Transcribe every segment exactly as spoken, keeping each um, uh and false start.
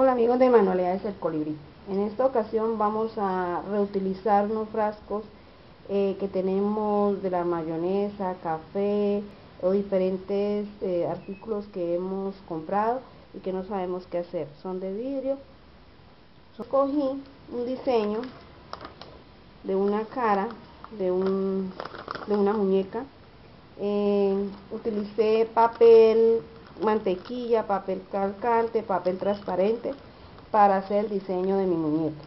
Hola amigos de Manualidades El Colibrí. En esta ocasión vamos a reutilizar unos frascos eh, que tenemos de la mayonesa, café o diferentes eh, artículos que hemos comprado y que no sabemos qué hacer. Son de vidrio. Cogí un diseño de una cara, de, un, de una muñeca. Eh, utilicé papel mantequilla, papel calcante, papel transparente para hacer el diseño de mi muñeca.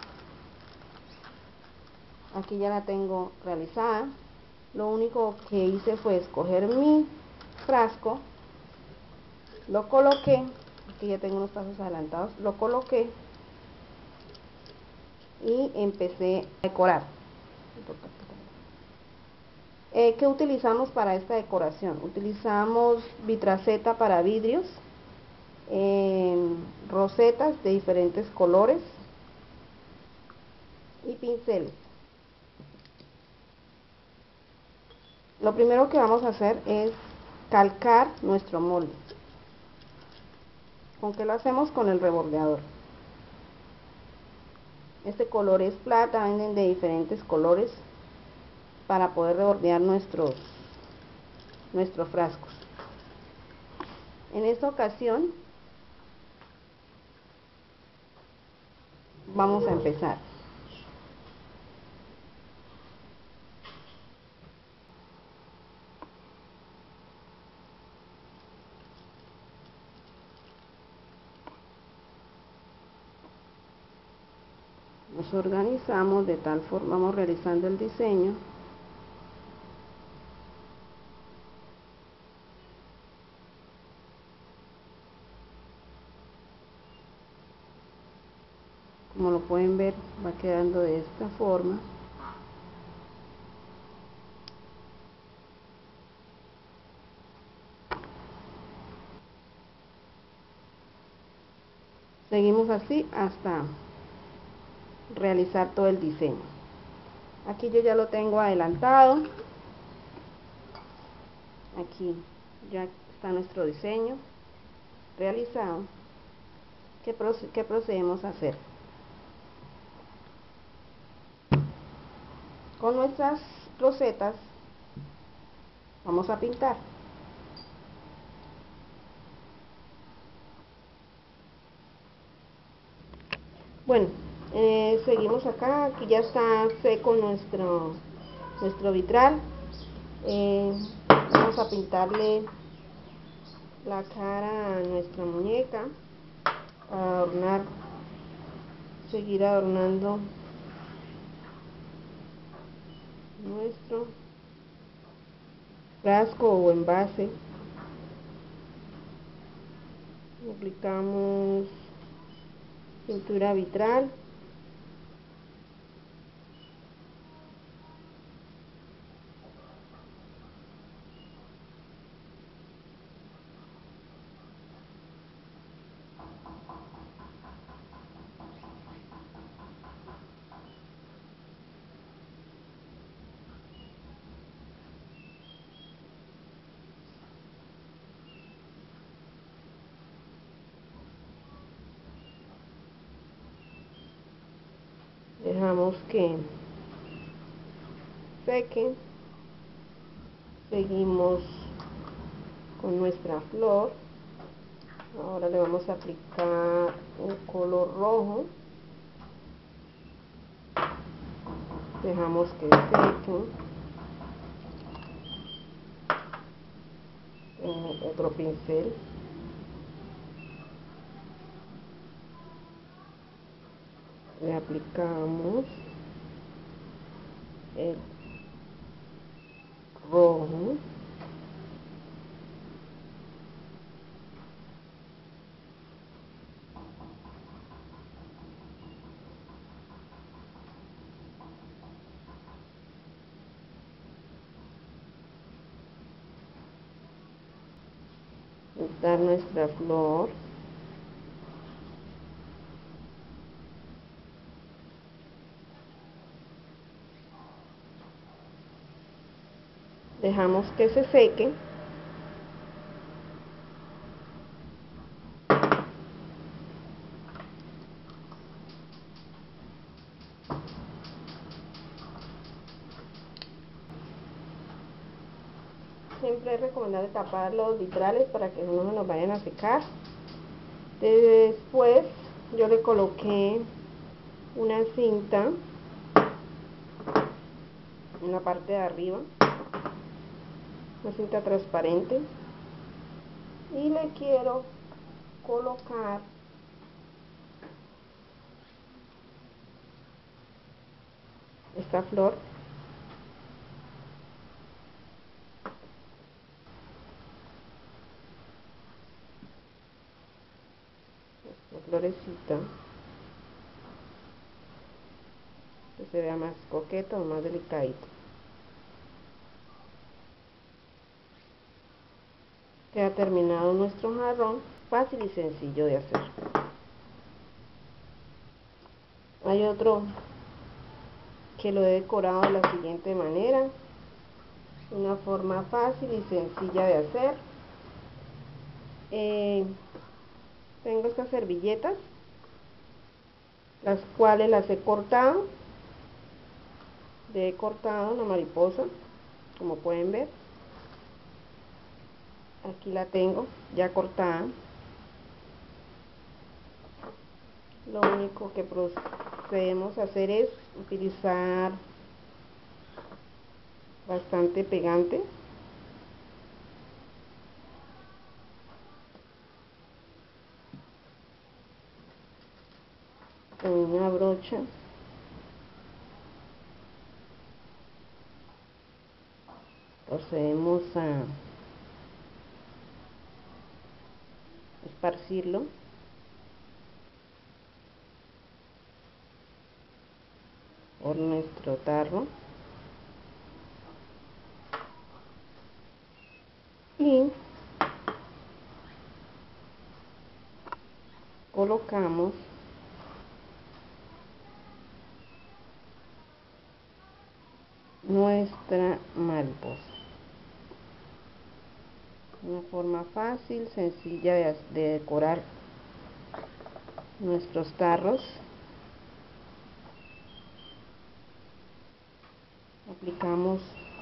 Aquí ya la tengo realizada. Lo único que hice fue escoger mi frasco, lo coloqué, aquí ya tengo unos pasos adelantados, lo coloqué y empecé a decorar. Eh, ¿Qué utilizamos para esta decoración? Utilizamos vitraceta para vidrios, eh, rosetas de diferentes colores y pinceles. Lo primero que vamos a hacer es calcar nuestro molde. ¿Con qué lo hacemos? Con el rebordeador. Este color es plata, venden de diferentes colores para poder rebordear nuestros, nuestros frascos. En esta ocasión vamos a empezar. Nos organizamos de tal forma, vamos realizando el diseño. Como lo pueden ver, va quedando de esta forma. Seguimos así hasta realizar todo el diseño. Aquí yo ya lo tengo adelantado. Aquí ya está nuestro diseño realizado. ¿Qué, proce qué procedemos a hacer? Con nuestras rosetas vamos a pintar. Bueno, eh, seguimos acá. Aquí ya está seco nuestro nuestro vitral. Eh, vamos a pintarle la cara a nuestra muñeca, a adornar, seguir adornando nuestro frasco o envase. Aplicamos pintura vitral. Dejamos que seque. Seguimos con nuestra flor. Ahora le vamos a aplicar un color rojo. Dejamos que seque. En otro pincel. Le aplicamos el rojo. Dar nuestra flor. Dejamos que se seque. siempre es recomendable tapar los vitrales para que no se nos vayan a secar. Después yo le coloqué una cinta en la parte de arriba, una cinta transparente, y le quiero colocar esta flor. Esta florecita, que se vea más coqueto o más delicadito. Queda terminado nuestro jarrón, fácil y sencillo de hacer. Hay otro que lo he decorado de la siguiente manera, una forma fácil y sencilla de hacer. Eh, tengo estas servilletas, las cuales las he cortado, le he cortado una mariposa, como pueden ver. Aquí la tengo ya cortada. Lo único que procedemos a hacer es utilizar bastante pegante, con una brocha procedemos a esparcirlo por nuestro tarro y colocamos nuestra mariposa. Una forma fácil, sencilla de, de decorar nuestros tarros. Aplicamos,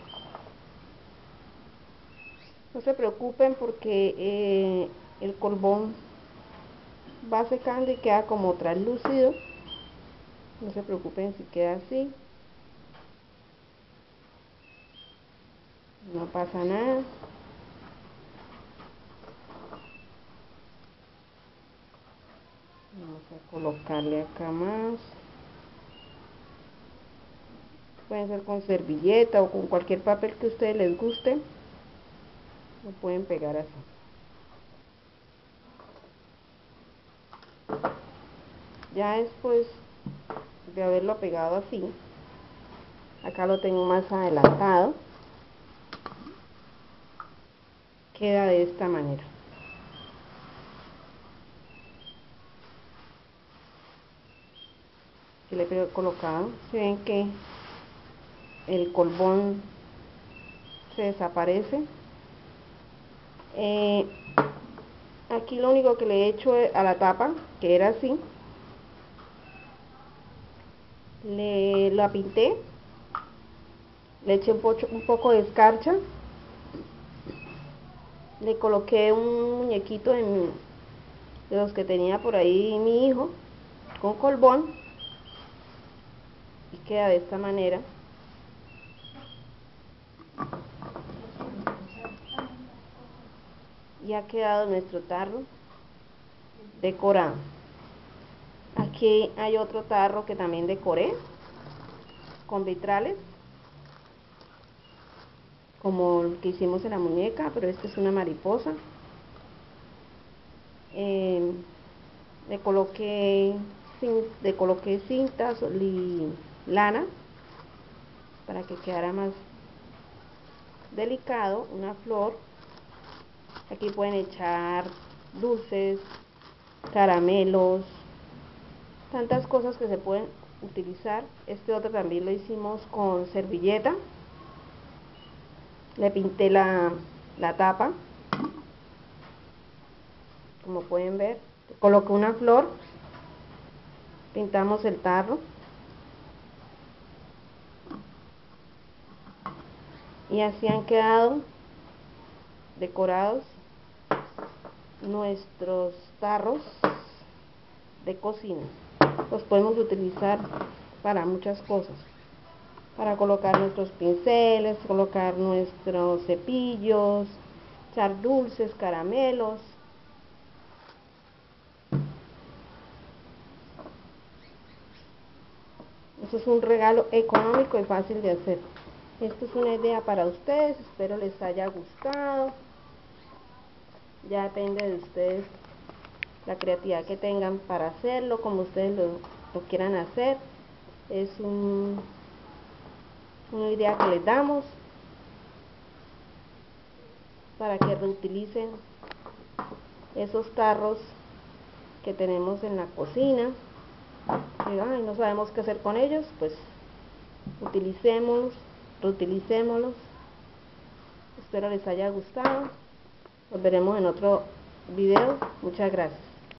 no se preocupen porque eh, el colbón va secando y queda como translúcido. No se preocupen si queda así, no pasa nada. Vamos a colocarle acá más. Pueden ser con servilleta o con cualquier papel que a ustedes les guste, lo pueden pegar así. Ya después de haberlo pegado así, acá lo tengo más adelantado, queda de esta manera. Que le he colocado, si ven que el colbón se desaparece. Eh, aquí lo único que le he hecho a la tapa, que era así, le la pinté, le eché un, pocho, un poco de escarcha, le coloqué un muñequito de, mi, de los que tenía por ahí mi hijo, con colbón, y queda de esta manera. Y ha quedado nuestro tarro decorado. Aquí hay otro tarro que también decoré con vitrales, como el que hicimos en la muñeca, pero este es una mariposa. Eh, le coloqué le coloqué cintas y lana para que quedara más delicado. Una flor, aquí pueden echar dulces, caramelos, tantas cosas que se pueden utilizar. Este otro también lo hicimos con servilleta, le pinté la, la tapa, como pueden ver, coloqué una flor, pintamos el tarro y así han quedado decorados nuestros tarros de cocina. Los podemos utilizar para muchas cosas, para colocar nuestros pinceles, colocar nuestros cepillos, echar dulces, caramelos. Eso es un regalo económico y fácil de hacer. Esta es una idea para ustedes, espero les haya gustado. Ya depende de ustedes la creatividad que tengan para hacerlo, como ustedes lo, lo quieran hacer. Es un, una idea que les damos para que reutilicen esos tarros que tenemos en la cocina. Y, ay, no sabemos qué hacer con ellos, pues utilicémoslos, reutilicémoslos. Espero les haya gustado. Nos veremos en otro video. Muchas gracias.